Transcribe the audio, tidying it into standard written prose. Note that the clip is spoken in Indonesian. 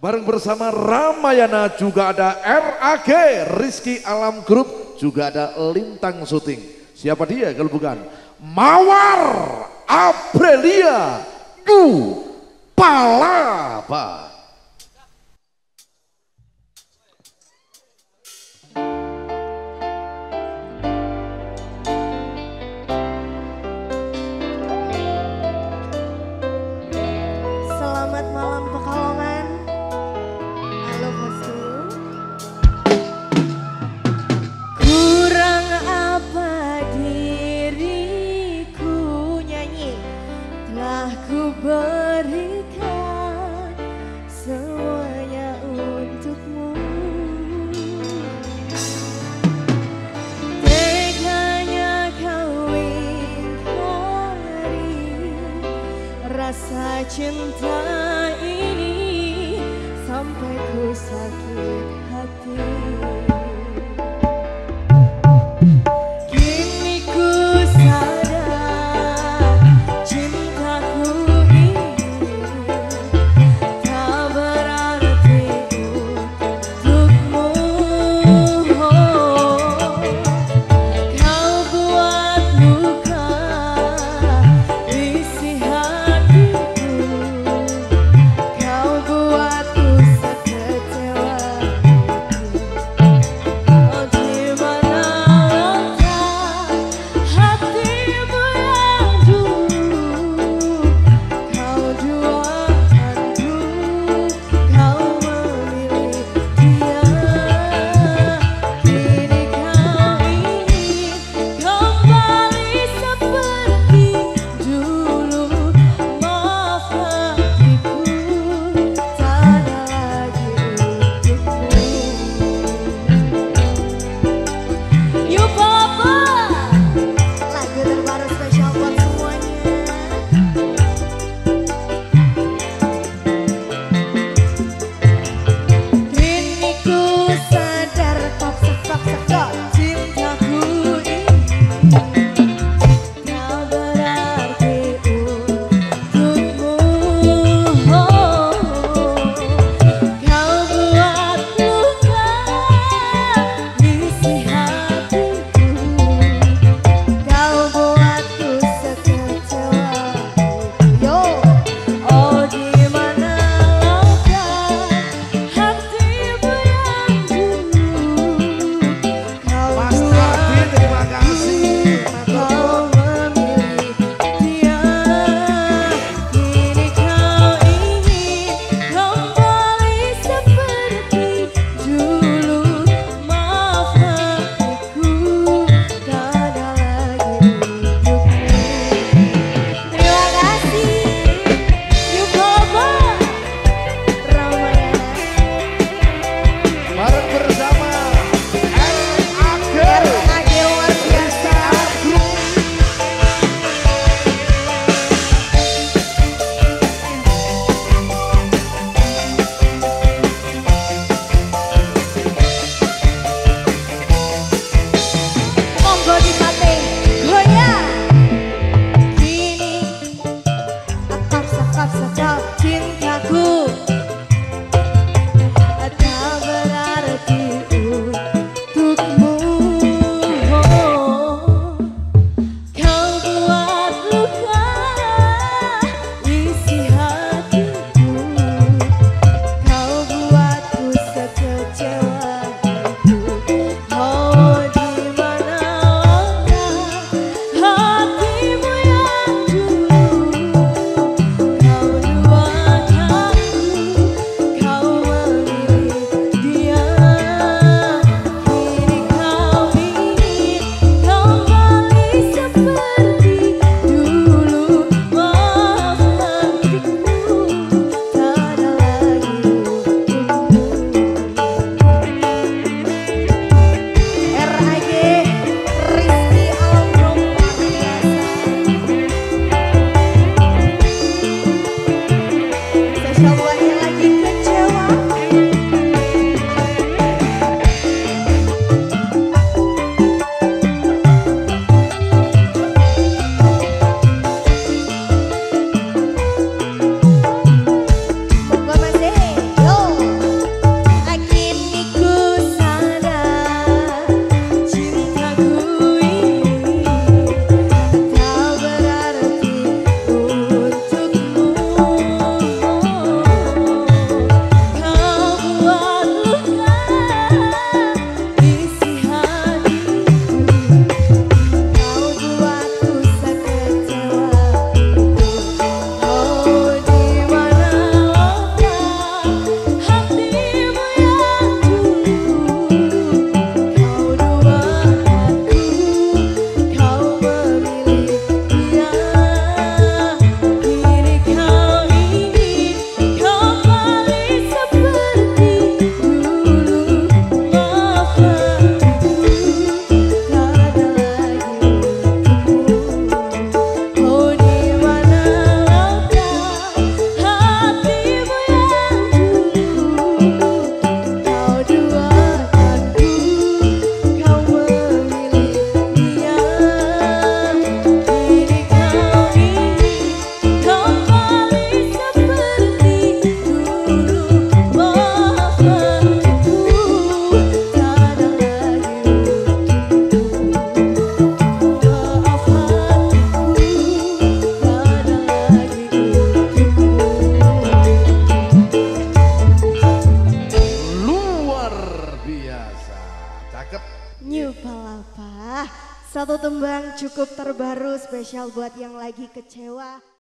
Bareng bersama Ramayana juga ada RAG, Rizky Alam Group, juga ada Lintang Syuting. Siapa dia kalau bukan Mawar Aprilia Du Palapa. Selamat malam Pekalongan. Halo bosku. Kurang apa diriku nyanyi, telah ku berikan semuanya untukmu. Teganya kau ingkari rasa cinta ini sampai ku sakit hati. Kini ku sadar cintaku ini tak berarti untukmu. Kau buat luka isi hatiku, kau buatku sekecewa itu. apa-apa. Satu tembang cukup terbaru spesial buat yang lagi kecewa.